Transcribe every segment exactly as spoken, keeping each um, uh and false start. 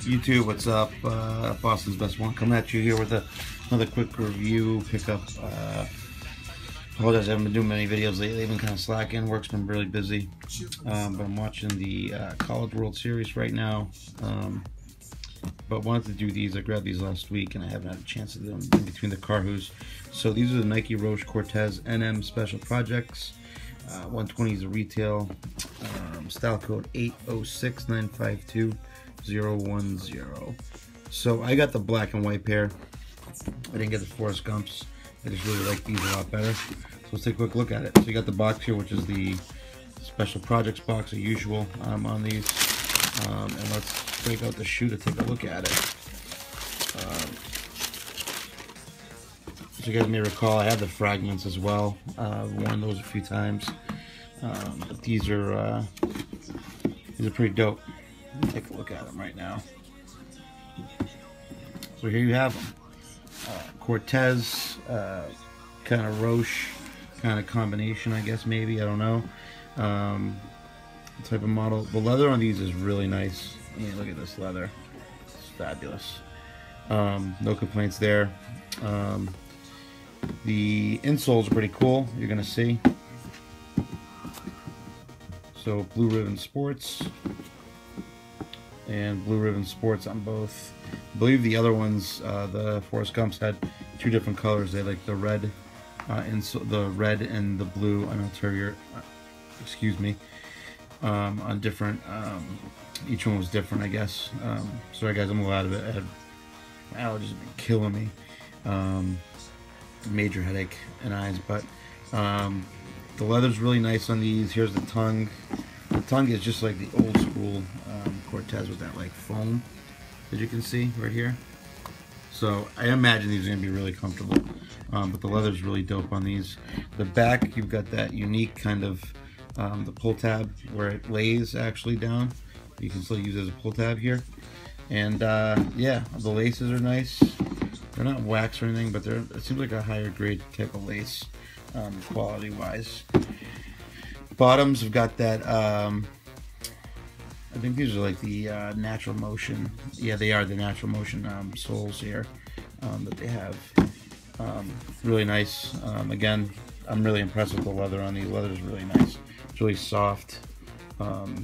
YouTube, what's up? Uh, Boston's Best One coming at you here with a, another quick review pickup. Uh, apologize, I haven't been doing many videos lately. I've been kind of slacking. Work's been really busy. Um, but I'm watching the uh, College World Series right now. Um, but wanted to do these. I grabbed these last week and I haven't had a chance to do them in between the Carhoos. So these are the Nike Roche Cortez N M Special Projects. Uh, one twenty is a retail. Um, style code eight oh six nine five two zero one zero. So I got the black and white pair. I didn't get the Forrest Gumps. I just really like these a lot better. So let's take a quick look at it. So you got the box here, which is the Special Projects box, as usual, um, on these. Um, and let's break out the shoe to take a look at it. Um, as you guys may recall, I have the fragments as well. Uh, I've worn those a few times. Um, but these are uh, these are pretty dope. Let me take a look at them right now. So here you have them. Uh, Cortez, uh, kind of Roche, kind of combination, I guess, maybe. I don't know. Um, type of model. The leather on these is really nice. I mean, look at this leather. It's fabulous. Um, no complaints there. Um, the insoles are pretty cool. You're going to see. So Blue Ribbon Sports and Blue Ribbon Sports on both. I believe the other ones, uh, the Forrest Gumps, had two different colors. They had like the red, uh, and so the red and the blue on ulterior. Uh, excuse me. Um, on different. Um, each one was different, I guess. Um, sorry guys, I'm a little out of it. I had my allergies have been killing me. Um, major headache and eyes, but. Um, The leather's really nice on these. Here's the tongue. The tongue is just like the old school um, Cortez with that like foam, as you can see right here. So I imagine these are gonna be really comfortable. Um, but the leather's really dope on these. The back, you've got that unique kind of um, the pull tab where it lays actually down. You can still use it as a pull tab here. And uh, yeah, the laces are nice. They're not wax or anything, but they're it seems like a higher grade type of lace. Um, quality wise. Bottoms have got that um, I think these are like the uh, natural motion, yeah they are the natural motion um, soles here um, that they have. Um, really nice. Um, again, I'm really impressed with the leather on these. Leather is really nice. It's really soft. Um,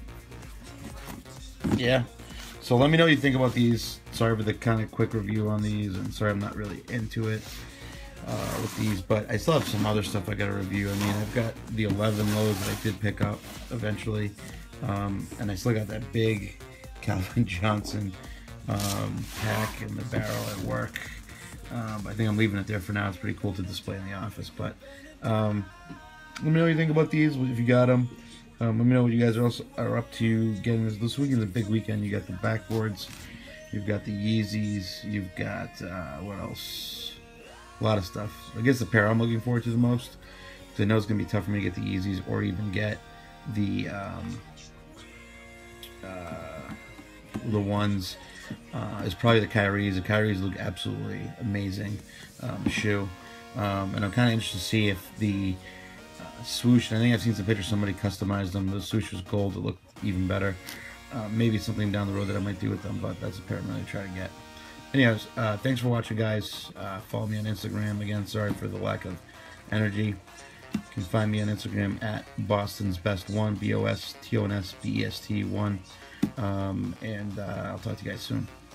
yeah, so let me know what you think about these. Sorry for the kind of quick review on these, and sorry I'm not really into it Uh, with these, but I still have some other stuff I gotta review. I mean, I've got the eleven lows that I did pick up eventually, um, and I still got that big Calvin Johnson um, pack in the barrel at work. Um, I think I'm leaving it there for now. It's pretty cool to display in the office, but um, let me know what you think about these, if you got them. Um, let me know what you guys are, also, are up to getting this. This weekend's a big weekend. You got the backboards, you've got the Yeezys, you've got, uh, what else? A lot of stuff. I guess the pair I'm looking forward to the most, because I know it's going to be tough for me to get the Yeezys or even get the um, uh, the ones. Uh, is probably the Kyries. The Kyries look absolutely amazing um, shoe, um, and I'm kind of interested to see if the uh, swoosh. I think I've seen some pictures. Somebody customized them. The swoosh was gold. It looked even better. Uh, maybe something down the road that I might do with them, but that's a pair I'm going to try to get. Anyways, uh, thanks for watching, guys. Uh, follow me on Instagram. Again, sorry for the lack of energy. You can find me on Instagram at Boston's Best One, B O S T O N S B E S T one. Um, and uh, I'll talk to you guys soon.